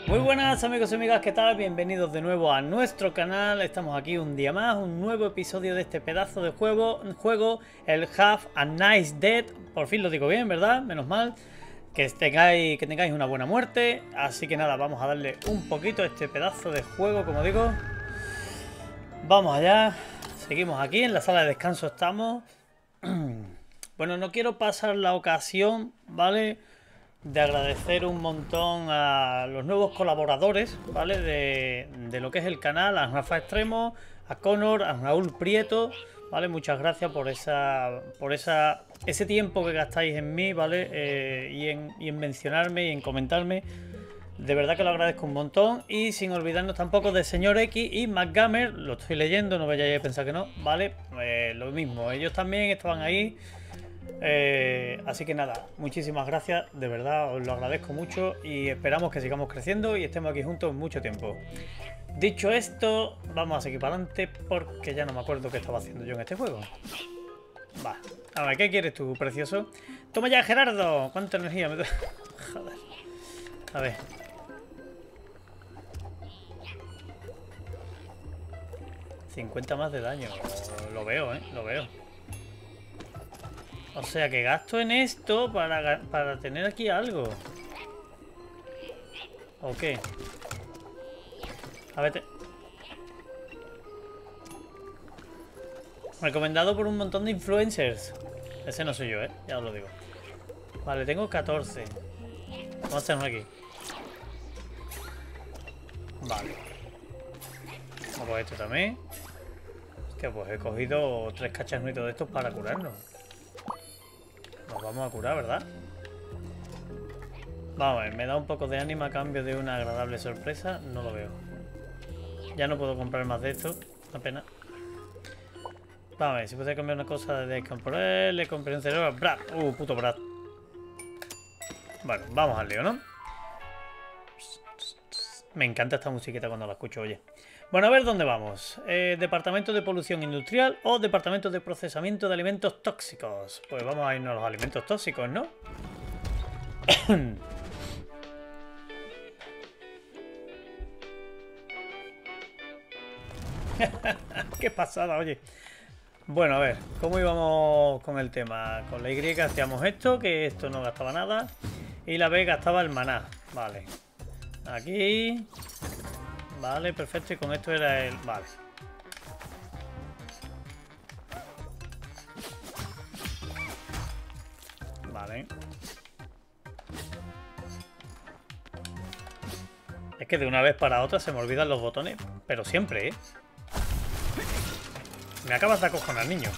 Muy buenas amigos y amigas, ¿qué tal? Bienvenidos de nuevo a nuestro canal. Estamos aquí un día más, un nuevo episodio de este pedazo de juego, el Have a Nice Death. Por fin lo digo bien, ¿verdad? Menos mal. Que tengáis una buena muerte. Así que nada, vamos a darle un poquito a este pedazo de juego, como digo. Vamos allá. Seguimos aquí, en la sala de descanso estamos. Bueno, no quiero pasar la ocasión, ¿vale?, de agradecer un montón a los nuevos colaboradores, ¿vale?, de lo que es el canal, a Rafa Extremo, a Connor, a Raúl Prieto, ¿vale? Muchas gracias por ese tiempo que gastáis en mí, ¿vale? Y en mencionarme y en comentarme. De verdad que lo agradezco un montón. Y sin olvidarnos tampoco de Señor X y MacGamer. Lo estoy leyendo, no vayáis a pensar que no, ¿vale? Lo mismo, ellos también estaban ahí. Así que nada, muchísimas gracias, de verdad os lo agradezco mucho y esperamos que sigamos creciendo y estemos aquí juntos mucho tiempo. Dicho esto, vamos a seguir para adelante porque ya no me acuerdo qué estaba haciendo yo en este juego. Va, a ver, ¿qué quieres tú, precioso? Toma ya, Gerardo. ¿Cuánta energía me da? Joder. A ver. $50 más de daño. Lo veo, lo veo. O sea que gasto en esto para tener aquí algo. ¿O qué? A ver. Recomendado por un montón de influencers. Ese no soy yo, ya os lo digo. Vale, tengo 14. Vamos a hacer uno aquí. Vale. Vamos a coger esto también. Hostia, pues he cogido 3 cacharritos de estos para curarnos. Nos vamos a curar, ¿verdad? Vamos a ver, me da un poco de ánimo a cambio de una agradable sorpresa. No lo veo. Ya no puedo comprar más de esto. Apenas. Vamos a ver, si puedo cambiar una cosa de descomponer. Le compré un cerebro a Brad. Puto Brad. Bueno, vamos al lío, ¿no? Me encanta esta musiquita cuando la escucho, oye. Bueno, a ver dónde vamos. ¿Departamento de polución industrial o departamento de procesamiento de alimentos tóxicos? Pues vamos a irnos a los alimentos tóxicos, ¿no? Qué pasada, oye. Bueno, a ver, ¿cómo íbamos con el tema? Con la Y hacíamos esto, que esto no gastaba nada. Y la B gastaba el maná. Vale. Aquí. Vale, perfecto. Y con esto era el... Vale. Vale. Es que de una vez para otra se me olvidan los botones. Pero siempre, Me acabas de acojonar, niño.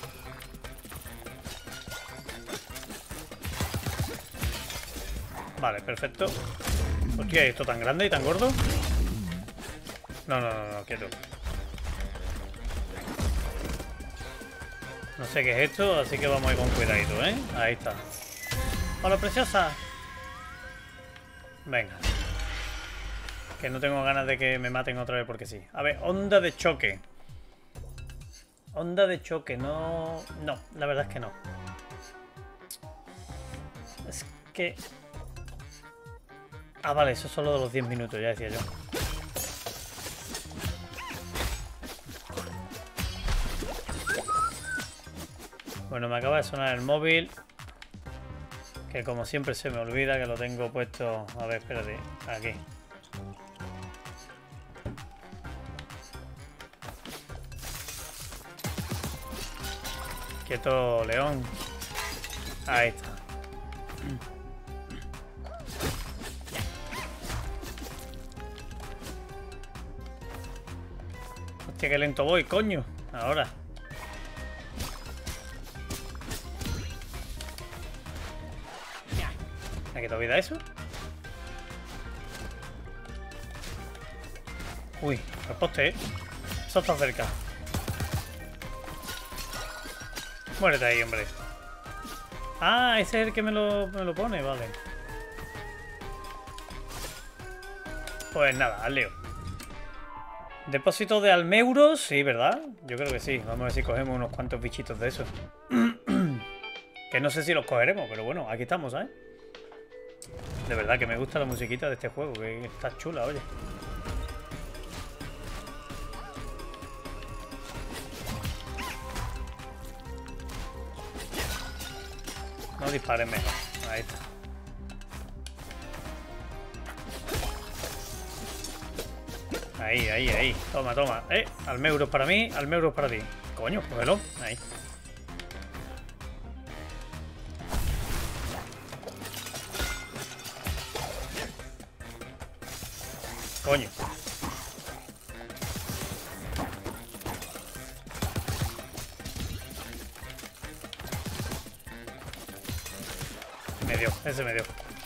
Vale, perfecto. Hostia, ¿esto tan grande y tan gordo? No, quieto. No sé qué es esto, así que vamos a ir con cuidadito, Ahí está. ¡Hola, preciosa! Venga. Que no tengo ganas de que me maten otra vez porque sí. A ver, onda de choque. Onda de choque, no... No, la verdad es que no. Es que... Ah, vale, eso es solo de los 10 minutos, ya decía yo. Bueno, me acaba de sonar el móvil. Que como siempre se me olvida que lo tengo puesto... A ver, espérate. Aquí. Quieto, León. Ahí está. Hostia, qué lento voy, coño. Ahora. ¿Me ha quitado vida eso? Uy, el poste, Eso está cerca. Muérete ahí, hombre. Ah, ese es el que me lo pone, vale. Pues nada, al lío. Depósito de almeuros, sí, ¿verdad? Yo creo que sí. Vamos a ver si cogemos unos cuantos bichitos de esos. Que no sé si los cogeremos, pero bueno, aquí estamos, ¿sabes? De verdad que me gusta la musiquita de este juego, que está chula, oye. No dispares mejor. Ahí está. Ahí. Toma, toma. Almeuros para mí, almeuros para ti. Coño, cógelo. Ahí. Coño. Me dio, ese me dio.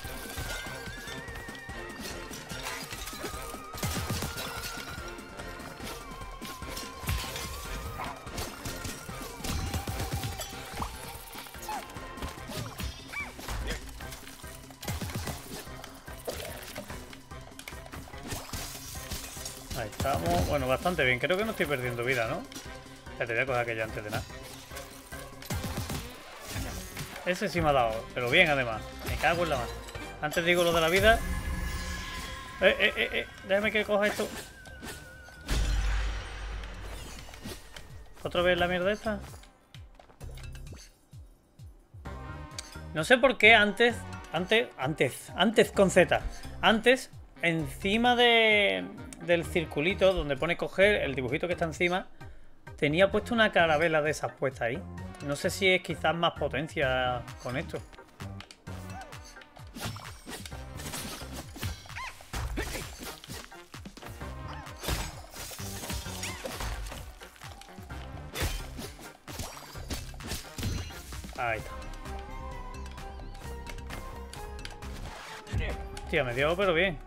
Ahí estamos. Bueno, bastante bien. Creo que no estoy perdiendo vida, ¿no? Ya te voy a coger aquello antes de nada. Ese sí me ha dado, pero bien además. Me cago en la mano. Antes digo lo de la vida. Déjame que coja esto. ¿Otra vez la mierda esta? No sé por qué antes con Z. Antes, encima del circulito donde pone coger, el dibujito que está encima, tenía puesto una carabela de esas puestas ahí. No sé si es quizás más potencia con esto. Ahí está. Hostia, me dio pero bien.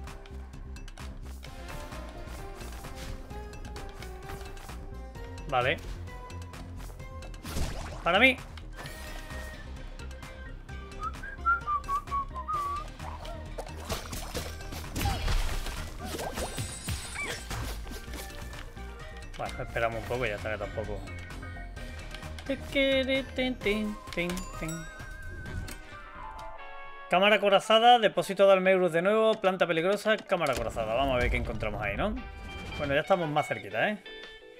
Vale. Para mí. Bueno, esperamos un poco y ya está, que tampoco. Cámara acorazada, depósito de almeuros de nuevo, planta peligrosa, cámara acorazada. Vamos a ver qué encontramos ahí, ¿no? Bueno, ya estamos más cerquita, ¿eh?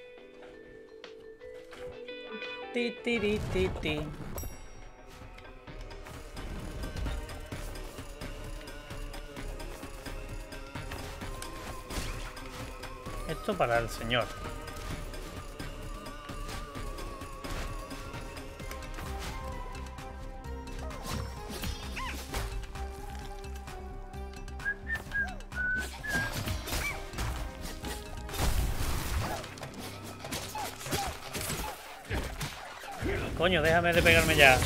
Esto para el señor. Coño, déjame de pegarme ya.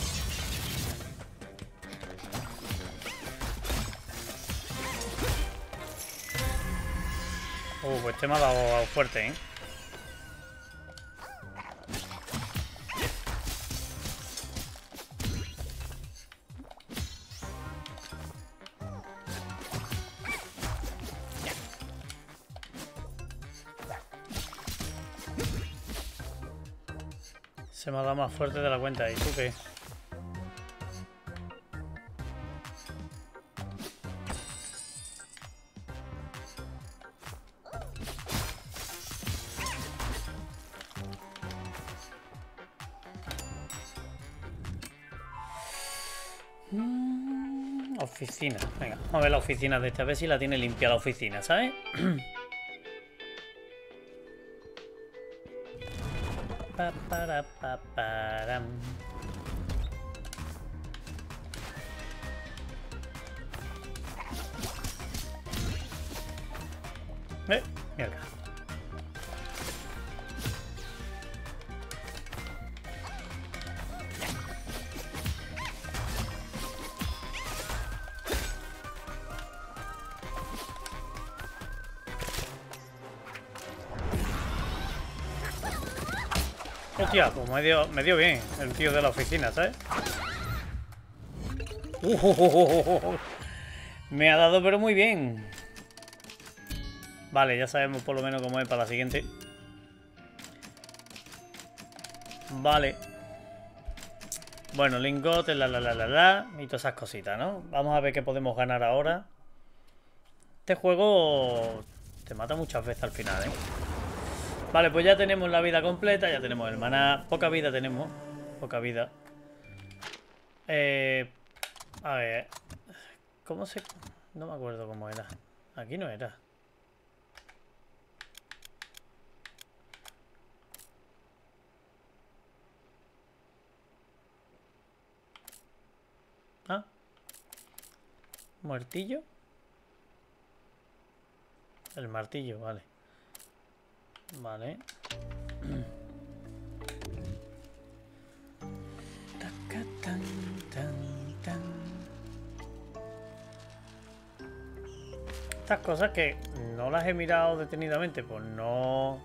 Pues este me ha dado fuerte, ¿eh? Se me ha dado más fuerte de la cuenta. ¿Y tú qué? Oficina. Venga, vamos a ver la oficina de esta vez, si la tiene limpia la oficina, ¿sabes? Mierda. Hostia, pues me dio bien el tío de la oficina, ¿sabes? Me ha dado pero muy bien. Vale, ya sabemos por lo menos cómo es para la siguiente. Vale. Bueno, lingotes, y todas esas cositas, ¿no? Vamos a ver qué podemos ganar ahora. Este juego te mata muchas veces al final, ¿eh? Vale, pues ya tenemos la vida completa, ya tenemos el maná. Poca vida tenemos, poca vida. A ver, ¿cómo se...? No me acuerdo cómo era. Aquí no era. Ah. ¿Martillo? El martillo, vale. Vale. Estas cosas que no las he mirado detenidamente, pues no...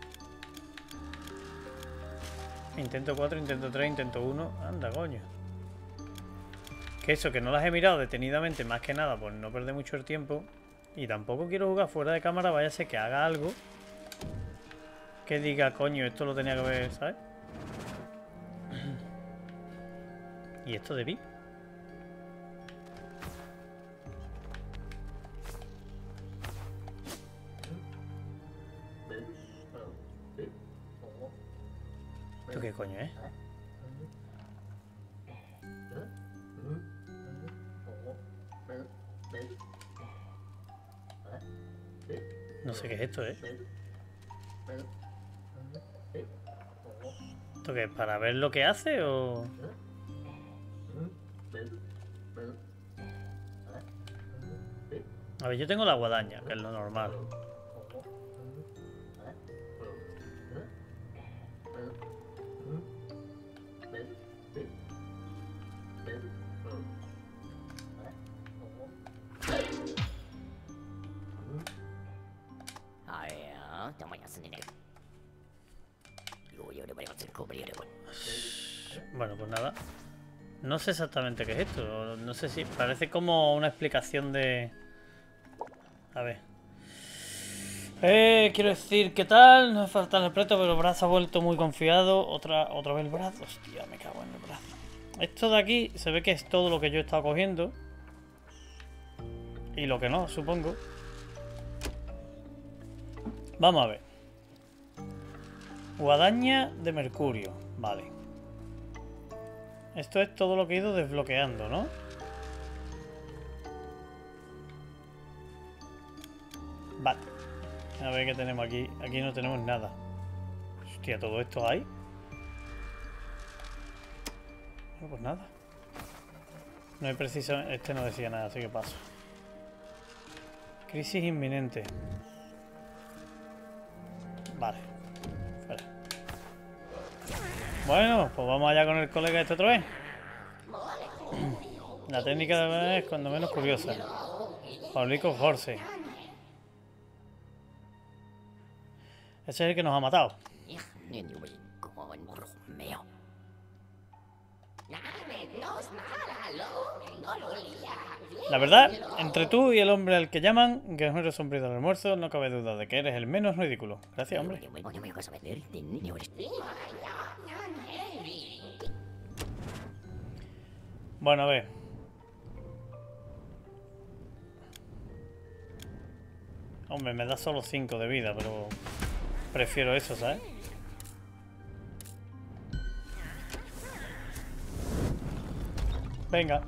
Intento 4, intento 3, intento 1. Anda, coño. Que eso, que no las he mirado detenidamente, más que nada, pues no perder mucho el tiempo. Y tampoco quiero jugar fuera de cámara, vaya a ser que haga algo que diga, coño, esto lo tenía que ver, ¿sabes? ¿Y esto de VIP? ¿Esto qué coño es? No sé qué es esto, ¿eh? ¿Esto qué es? ¿Para ver lo que hace o...? A ver, yo tengo la guadaña, que es lo normal. Bueno, pues nada. No sé exactamente qué es esto. No sé si... Parece como una explicación de... A ver. Quiero decir, ¿qué tal? No me falta el preto, pero el brazo ha vuelto muy confiado. Otra vez el brazo. Hostia, me cago en el brazo. Esto de aquí se ve que es todo lo que yo he estado cogiendo. Y lo que no, supongo. Vamos a ver. Guadaña de mercurio. Vale. Esto es todo lo que he ido desbloqueando, ¿no? Vale. A ver qué tenemos aquí. Aquí no tenemos nada. Hostia, ¿todo esto hay? No, pues nada. No hay precisamente... Este no decía nada, así que paso. Crisis inminente. Vale. Fuera. Bueno, pues vamos allá con el colega este otra vez. La técnica de verdad es cuando menos curiosa. Paulico Force. Ese es el que nos ha matado. La verdad, entre tú y el hombre al que llaman, que es un resombrido del almuerzo, no cabe duda de que eres el menos ridículo. Gracias, hombre. Bueno, a ver. Hombre, me da solo 5 de vida, pero prefiero eso, ¿sabes? Venga.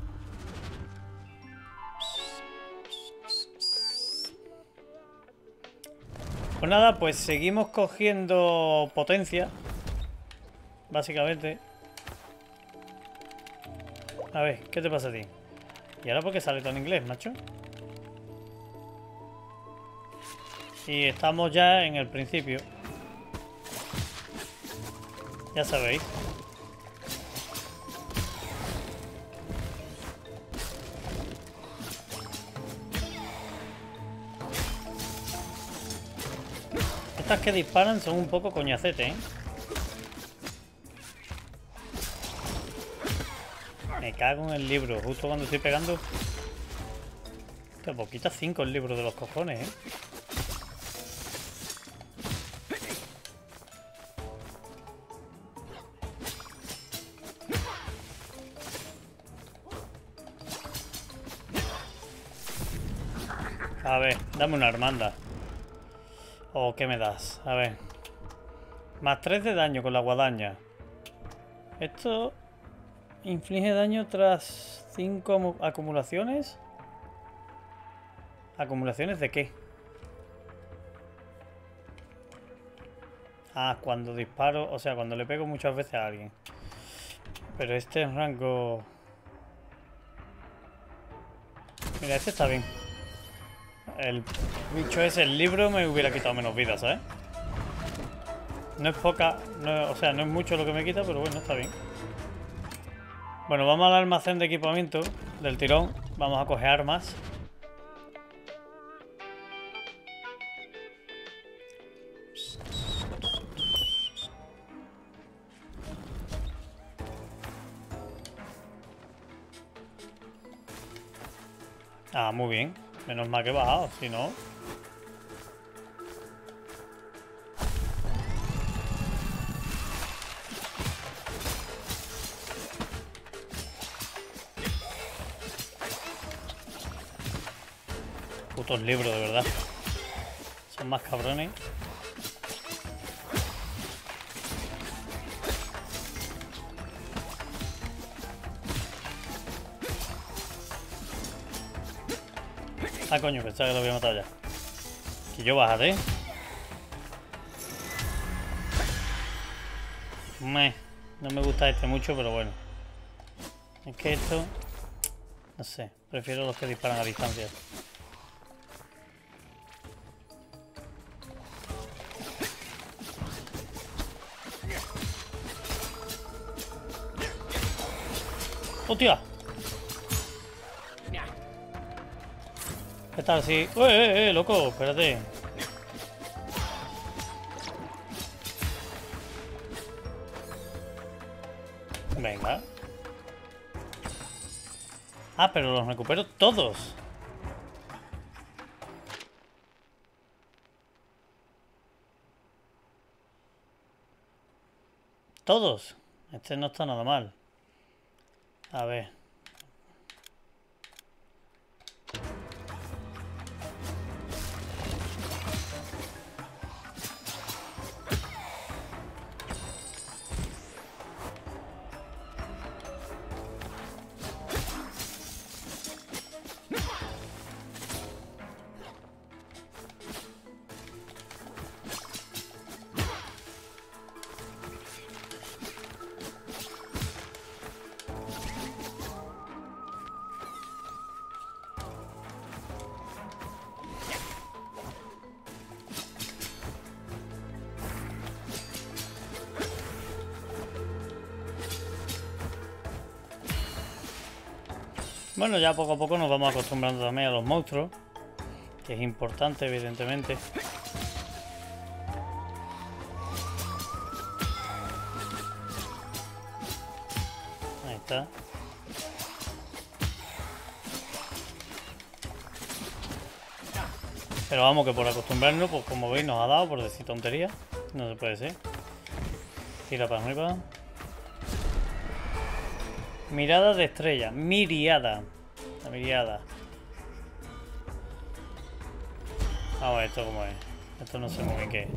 Pues nada, pues seguimos cogiendo potencia. Básicamente. A ver, ¿qué te pasa a ti? ¿Y ahora por qué sale todo en inglés, macho? Y estamos ya en el principio. Ya sabéis. Estas que disparan son un poco coñacete, ¿eh? Me cago en el libro, justo cuando estoy pegando. Hostia, pues quita 5 el libro de los cojones, ¿eh? A ver, dame una hermandad. ¿O qué me das? A ver. Más 3 de daño con la guadaña. Esto inflige daño tras 5 acumulaciones. ¿Acumulaciones de qué? Ah, cuando disparo, o sea, cuando le pego muchas veces a alguien. Pero este es rango... Mira, este está bien. El bicho ese, el libro, me hubiera quitado menos vidas, ¿sabes? No es poca, no, o sea, no es mucho lo que me quita, pero bueno, está bien. Bueno, vamos al almacén de equipamiento del tirón. Vamos a coger armas. Ah, muy bien. Menos mal que he bajado, si no... Putos libros, de verdad. Son más cabrones. Ah, coño, pensaba que lo había matado ya. Que yo bájate. No me gusta este mucho, pero bueno. Es que esto... No sé, prefiero los que disparan a distancia. ¡Hostia! ¿Qué tal? Sí. Loco! Espérate. Venga. Ah, pero los recupero todos. Todos. Este no está nada mal. A ver. Bueno, ya poco a poco nos vamos acostumbrando también a los monstruos, que es importante, evidentemente. Ahí está. Pero vamos, que por acostumbrarnos, pues como veis nos ha dado por decir tonterías. No se puede ser. Tira para arriba. Mirada de estrella. Miriada. La miriada. Vamos a ver esto cómo es. Esto no sé muy bien qué es.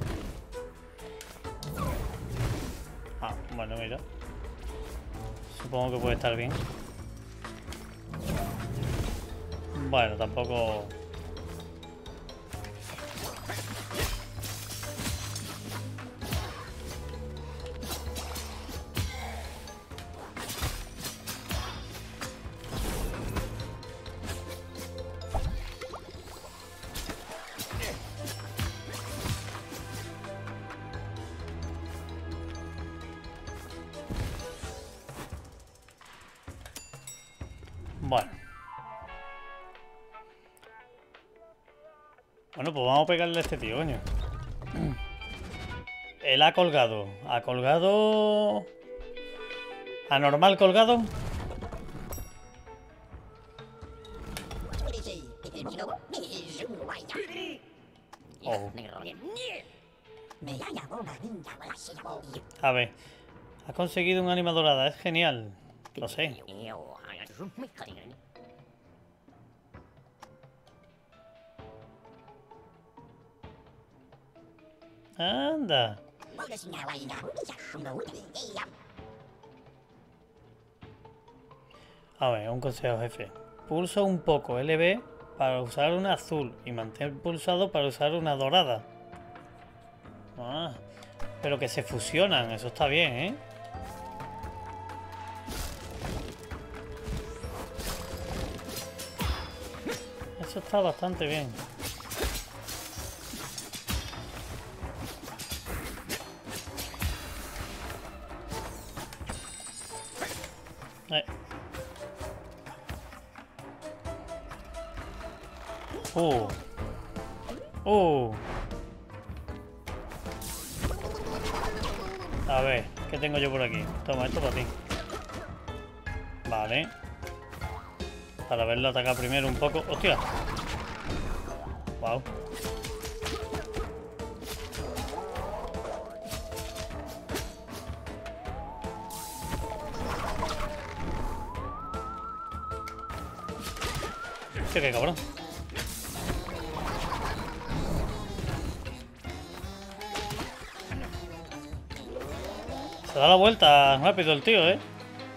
Ah, bueno, mira. Supongo que puede estar bien. Bueno, tampoco... Bueno. Bueno, pues vamos a pegarle a este tío, coño. Él ha colgado. Ha colgado... ¿Anormal colgado? Oh. A ver. Has conseguido un ánima dorada. Es genial. Lo sé. Anda. A ver, un consejo, jefe. Pulsa un poco LB para usar una azul y mantén pulsado para usar una dorada. Ah, pero que se fusionan, eso está bien, ¿eh? Eso está bastante bien. A ver, ¿qué tengo yo por aquí? Toma, esto para ti. Vale. Para verlo atacar primero un poco. ¡Hostia! Wow. Hostia, qué cabrón. Se da la vuelta rápido el tío, ¿eh?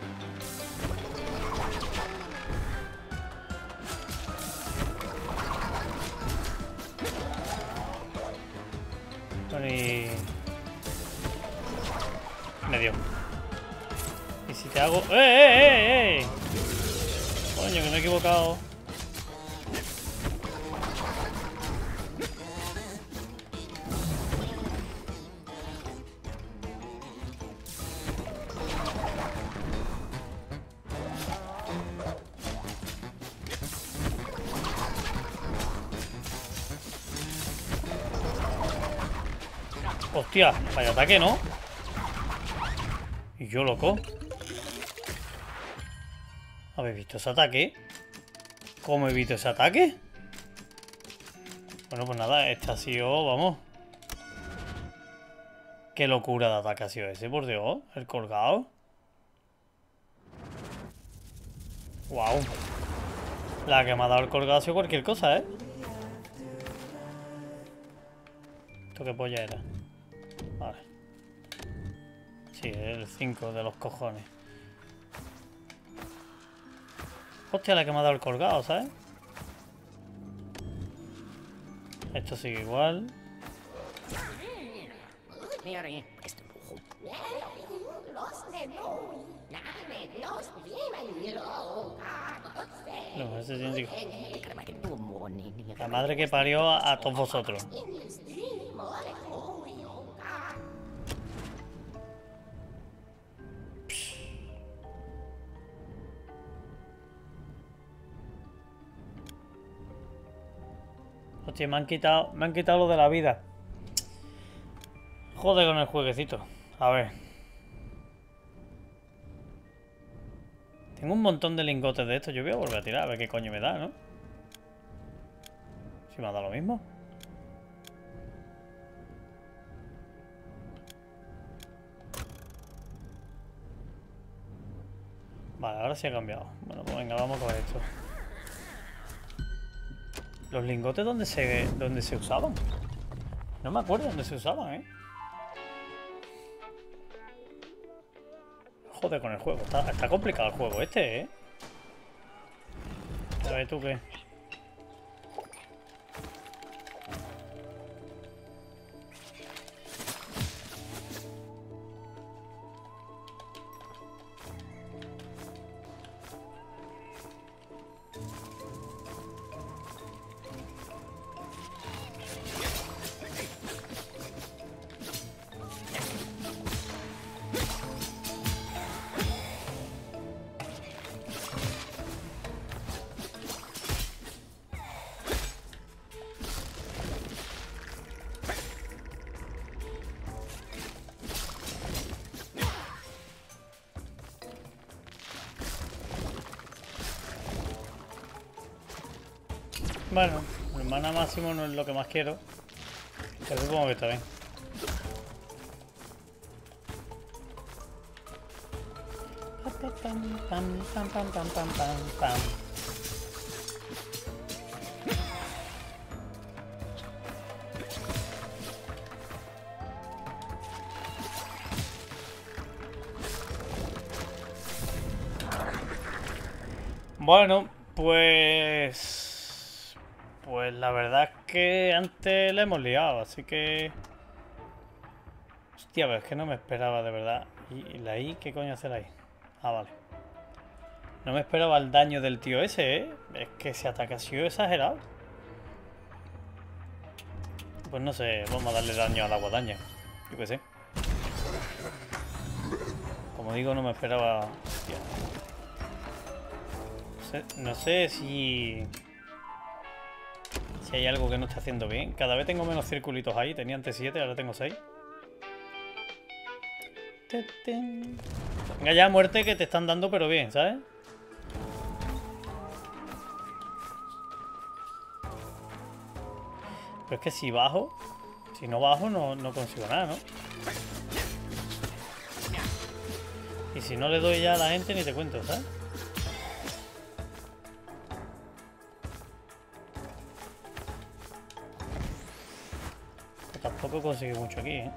Y... me dio. ¿Y si te hago...? ¡Eh! Coño, que me he equivocado. Hostia, vaya ataque, ¿no? Y yo, loco. ¿Habéis visto ese ataque? ¿Cómo he visto ese ataque? Bueno, pues nada, este ha sido, vamos. Qué locura de ataque ha sido ese, por Dios. El colgado. Wow. La que me ha dado el colgado ha sido cualquier cosa, ¿eh? ¿Esto qué polla era? Vale. Sí, el 5 de los cojones. Hostia, la que me ha dado el colgado, ¿sabes? Esto sigue igual. No, ese científico. La madre que parió a todos vosotros. Hostia, me han quitado lo de la vida. Joder con el jueguecito. A ver. Tengo un montón de lingotes de estos. Yo voy a volver a tirar a ver qué coño me da, ¿no? Si me ha dado lo mismo. Vale, ahora sí ha cambiado. Bueno, pues venga, vamos con esto. ¿Los lingotes dónde se usaban? No me acuerdo dónde se usaban, ¿eh? Joder con el juego. Está complicado el juego este, ¿eh? A ver, ¿tú qué? Bueno, el mana máximo no es lo que más quiero. Pero supongo que está bien. Pam. Bueno, pues... Pues la verdad es que antes la hemos liado, así que... Hostia, pero es que no me esperaba de verdad. ¿Y la I? ¿Qué coño hace la I? Ah, vale. No me esperaba el daño del tío ese, ¿eh? Es que ese ataque ha sido exagerado. Pues no sé, vamos a darle daño a la guadaña. Yo qué sé. Como digo, no me esperaba... Hostia. No sé si... Si hay algo que no está haciendo bien. Cada vez tengo menos circulitos ahí. Tenía antes 7, ahora tengo 6. Venga ya, muerte, que te están dando pero bien, ¿sabes? Pero es que si bajo... Si no bajo no consigo nada, ¿no? Y si no le doy ya a la gente ni te cuento, ¿sabes? Pero tampoco consigue mucho aquí, ¿eh?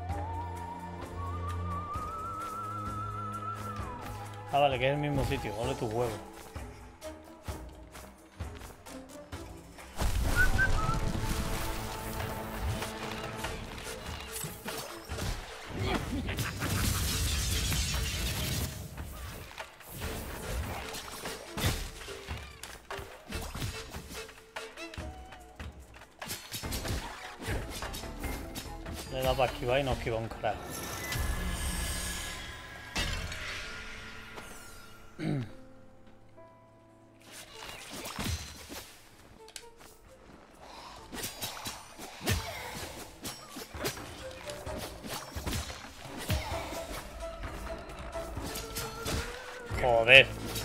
Ah, vale, que es el mismo sitio. Ole tu huevo. Le da para esquivar y no esquiva un carajo. Joder.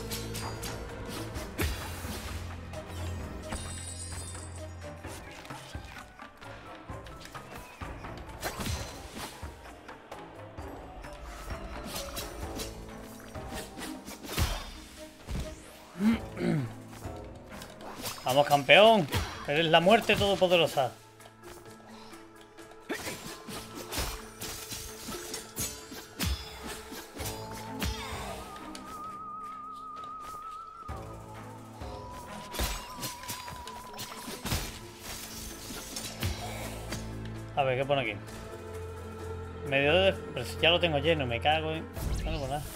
Vamos, campeón. Eres la muerte todopoderosa. A ver, ¿qué pone aquí? Medio de... Pero si ya lo tengo lleno, me cago en... No, no, nada.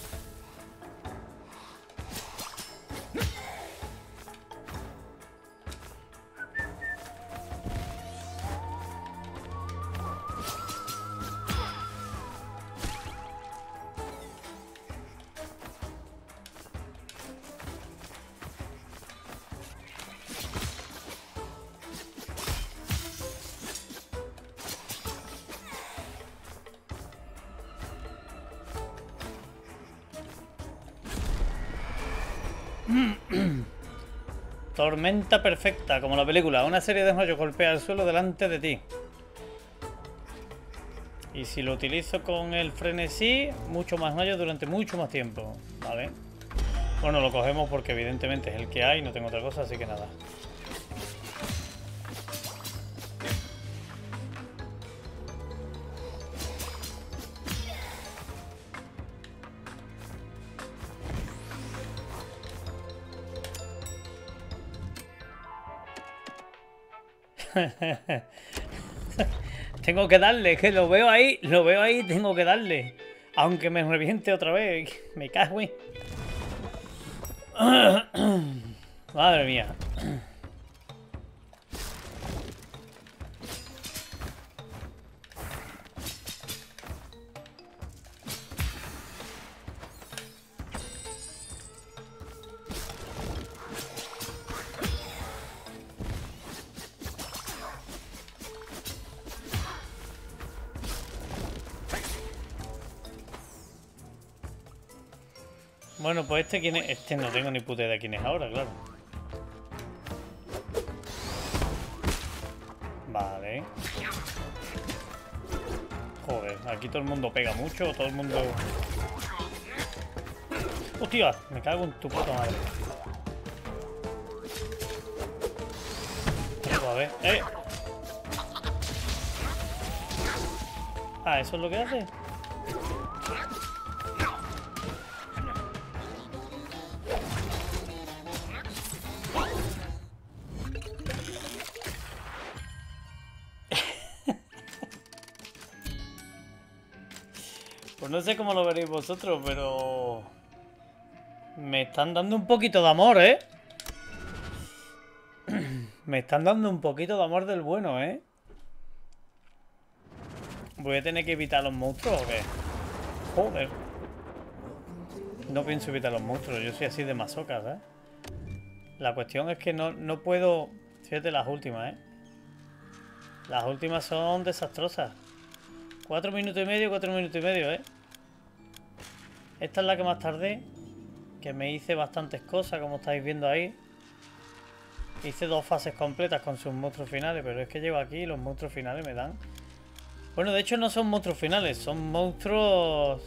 Tormenta perfecta, como la película. Una serie de rayos golpea el suelo delante de ti. Y si lo utilizo con el frenesí, mucho más rayos durante mucho más tiempo. Vale. Bueno, lo cogemos porque evidentemente es el que hay, no tengo otra cosa, así que nada. Tengo que darle, que lo veo ahí, tengo que darle. Aunque me reviente otra vez, me cago en... Madre mía. Bueno, pues este quién es. Este no tengo ni puta idea de quién es ahora, claro. Vale. Joder, aquí todo el mundo pega mucho, todo el mundo... ¡Hostia! Me cago en tu puta madre. A ver, Ah, ¿eso es lo que hace? Pues no sé cómo lo veréis vosotros, pero... me están dando un poquito de amor, ¿eh? Me están dando un poquito de amor del bueno, ¿eh? ¿Voy a tener que evitar los monstruos o qué? Joder. No pienso evitar los monstruos, yo soy así de masoca, ¿eh? La cuestión es que no puedo... Fíjate las últimas, ¿eh? Las últimas son desastrosas. 4 minutos y medio, 4 minutos y medio, ¿eh? Esta es la que más tardé. Que me hice bastantes cosas, como estáis viendo ahí. Hice 2 fases completas con sus monstruos finales, pero es que llevo aquí y los monstruos finales me dan... Bueno, de hecho no son monstruos finales, son monstruos...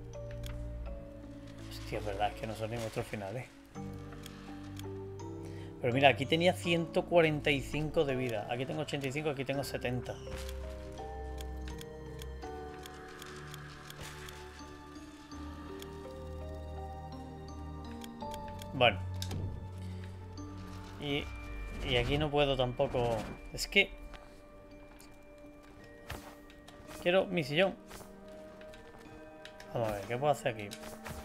Hostia, es verdad, es que no son ni monstruos finales. Pero mira, aquí tenía 145 de vida. Aquí tengo 85, aquí tengo 70. Bueno. Y aquí no puedo tampoco... Es que... quiero mi sillón. Vamos a ver, ¿qué puedo hacer aquí?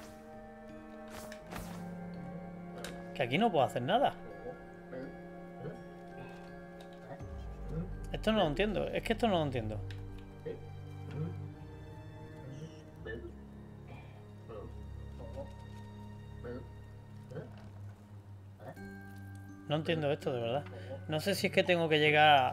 Que aquí no puedo hacer nada. Esto no lo entiendo. Es que esto no lo entiendo. No entiendo esto, de verdad. No sé si es que tengo que llegar...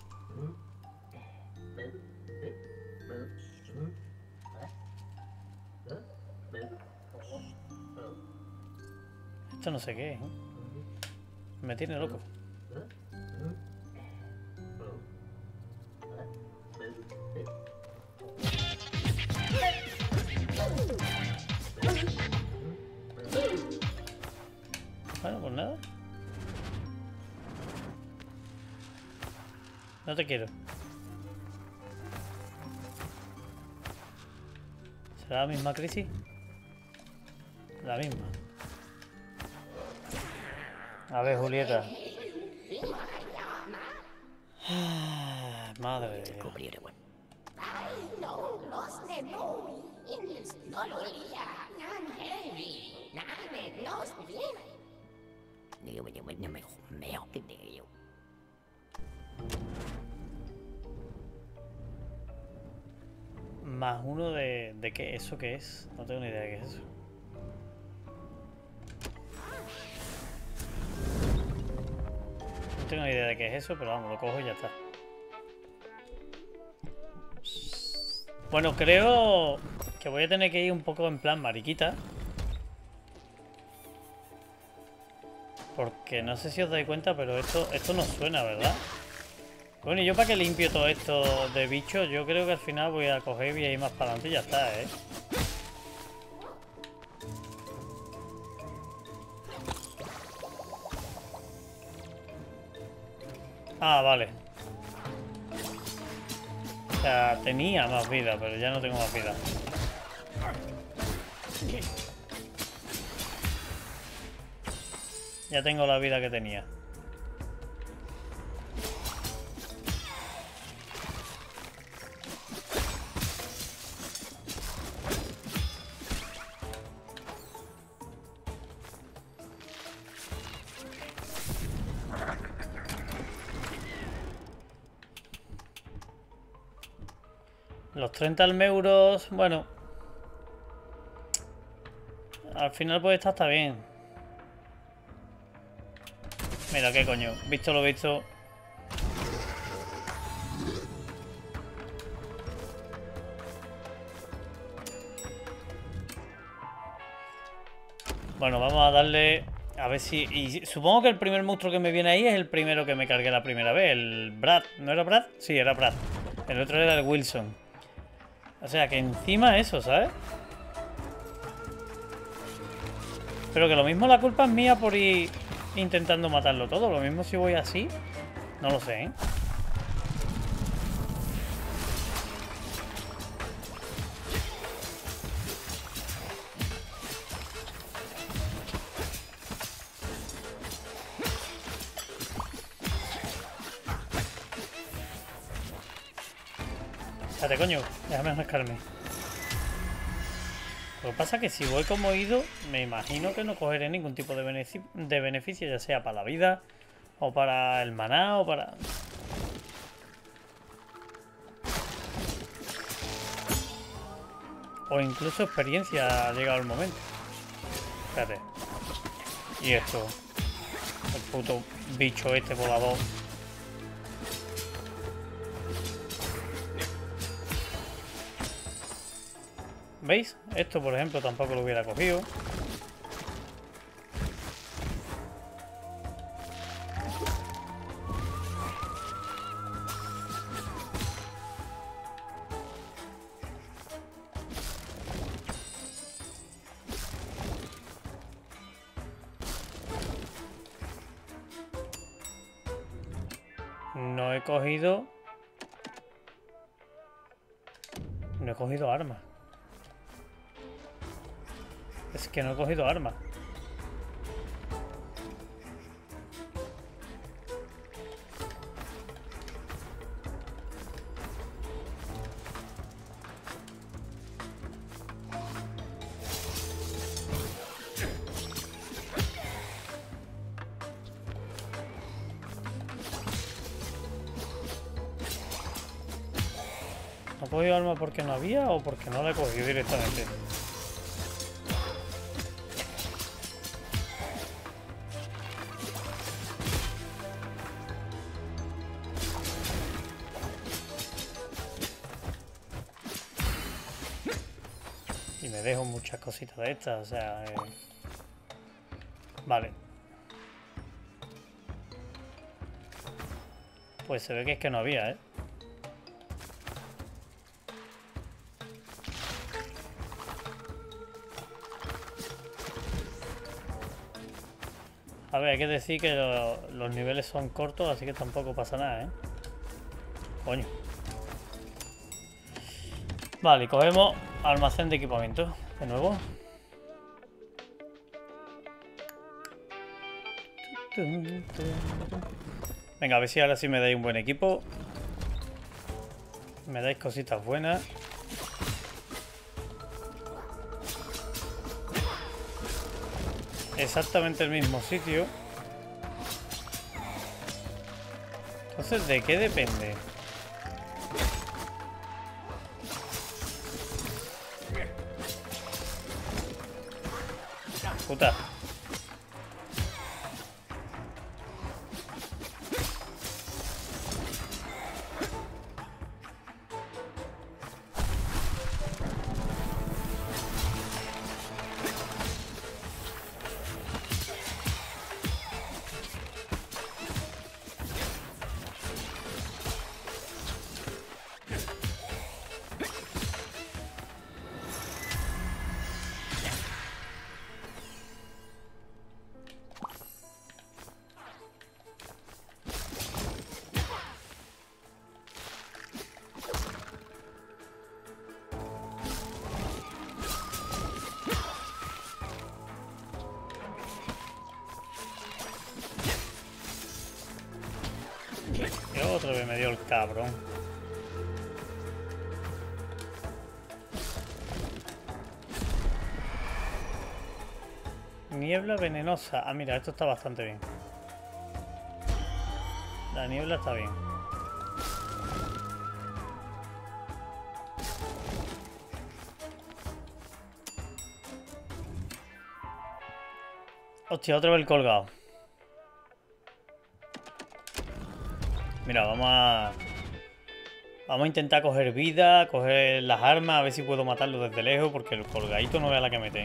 Esto no sé qué es, ¿eh? Me tiene loco. Bueno, pues nada. No te quiero. ¿Será la misma crisis? La misma. A ver, Julieta. Madre de Dios. Más uno de qué, ¿eso qué es? No tengo ni idea de qué es eso. No tengo ni idea de qué es eso, pero vamos, lo cojo y ya está. Bueno, creo que voy a tener que ir un poco en plan mariquita. Porque no sé si os dais cuenta, pero esto no suena, ¿verdad? Bueno, y yo para que limpio todo esto de bichos, yo creo que al final voy a coger y voy a ir más para adelante y ya está, ¿eh? Ah, vale. O sea, tenía más vida, pero ya no tengo más vida. Ya tengo la vida que tenía. Los 30 almeuros, bueno. Al final pues está bien. Mira, qué coño. Visto lo visto. Bueno, vamos a darle... A ver si... Y supongo que el primer monstruo que me viene ahí es el primero que me cargué la primera vez. El Brad. ¿No era Brad? Sí, era Brad. El otro era el Wilson. O sea, que encima eso, ¿sabes? Pero que lo mismo la culpa es mía por ir intentando matarlo todo. Lo mismo si voy así. No lo sé, ¿eh? Espérate, coño. Déjame rascarme. Lo que pasa es que si voy como he ido, me imagino que no cogeré ningún tipo de beneficio, ya sea para la vida, o para el maná, o para... O incluso experiencia ha llegado el momento. Espérate. Y esto. El puto bicho este volador. ¿Veis? Esto, por ejemplo, tampoco lo hubiera cogido. No he cogido... No he cogido armas. Es que no he cogido armas. ¿No he cogido armas porque no había o porque no la he cogido directamente? Y me dejo muchas cositas de estas, o sea... Vale. Pues se ve que es que no había, ¿eh? A ver, hay que decir que los niveles son cortos, así que tampoco pasa nada, ¿eh? Coño. Vale, cogemos almacén de equipamiento. De nuevo. Venga, a ver si ahora sí me dais un buen equipo. Me dais cositas buenas. Exactamente el mismo sitio. Entonces, ¿de qué depende? Puta. Y otra vez me dio el cabrón. Niebla venenosa. Ah, mira, esto está bastante bien. La niebla está bien. Hostia, otra vez el colgado. Mira, vamos a intentar coger vida, coger las armas, a ver si puedo matarlo desde lejos, porque el colgadito no vea la que mete, ¿eh?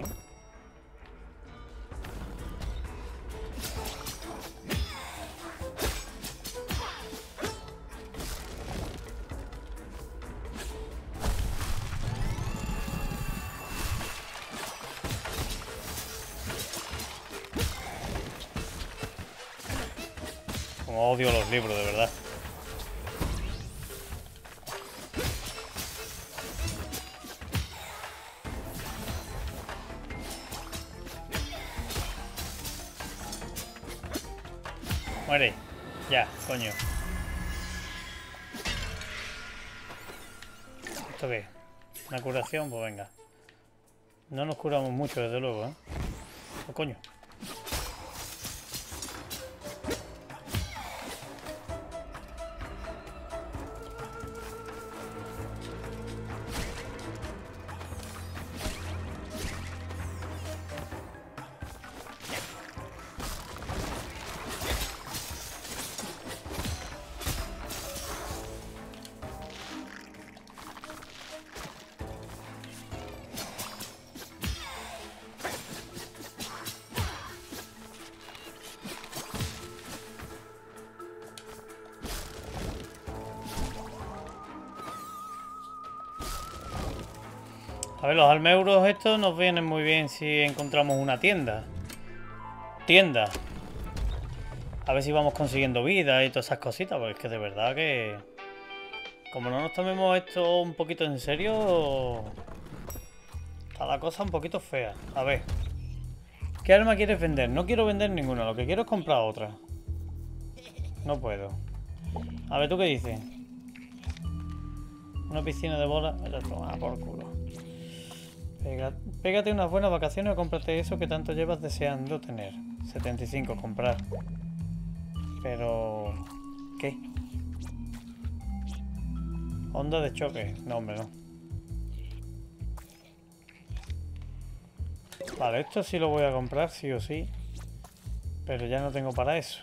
Como odio los libros, de verdad. Muere. Ya, coño. ¿Esto qué? ¿Una curación? Pues venga. No nos curamos mucho, desde luego, ¿eh? Oh, coño. A ver, los almeuros estos nos vienen muy bien si encontramos una tienda. Tienda. A ver si vamos consiguiendo vida y todas esas cositas, porque es que de verdad que... Como no nos tomemos esto un poquito en serio... Está la cosa un poquito fea. A ver. ¿Qué arma quieres vender? No quiero vender ninguna, lo que quiero es comprar otra. No puedo. A ver, ¿tú qué dices? Una piscina de bolas. Por culo. Pégate unas buenas vacaciones o cómprate eso que tanto llevas deseando tener. 75, comprar. Pero... ¿qué? Onda de choque. No, hombre, no. Vale, esto sí lo voy a comprar, sí o sí. Pero ya no tengo para eso.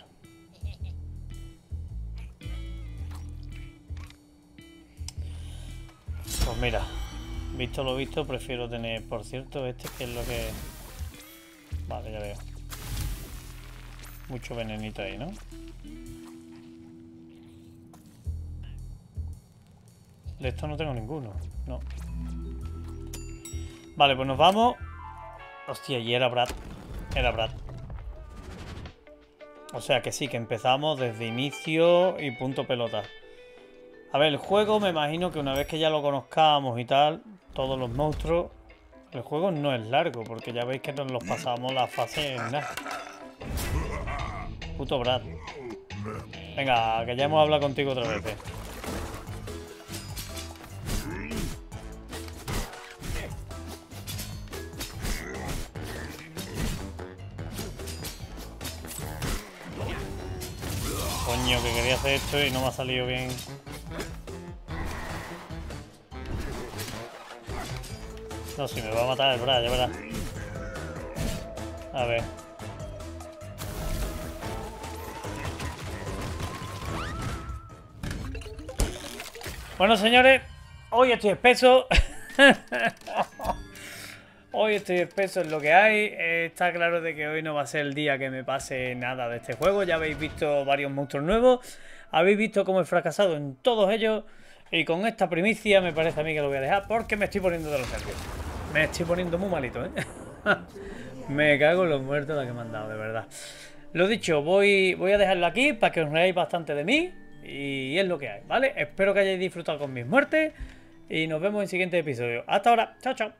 Pues mira, visto lo visto, prefiero tener, por cierto, este que es lo que... Vale, ya veo. Mucho venenito ahí, ¿no? De esto no tengo ninguno, no. Vale, pues nos vamos. Hostia, y era Brad. Era Brad. O sea que sí, que empezamos desde inicio y punto pelota. A ver, el juego me imagino que una vez que ya lo conozcamos y tal, todos los monstruos, el juego no es largo, porque ya veis que nos los pasamos la fase en nada. Puto Brad. Venga, que ya hemos hablado contigo otra vez. Coño, que quería hacer esto y no me ha salido bien. No, si me va a matar el Brad, ya verás. A ver. Bueno, señores, hoy estoy espeso. Hoy estoy espeso en lo que hay. Está claro de que hoy no va a ser el día que me pase nada de este juego. Ya habéis visto varios monstruos nuevos. Habéis visto cómo he fracasado en todos ellos. Y con esta primicia me parece a mí que lo voy a dejar porque me estoy poniendo de los nervios. Me estoy poniendo muy malito, ¿eh? Me cago en los muertos la que me han dado, de verdad. Lo dicho, voy a dejarlo aquí para que os reáis bastante de mí. Y es lo que hay, ¿vale? Espero que hayáis disfrutado con mis muertes. Y nos vemos en el siguiente episodio. Hasta ahora. Chao, chao.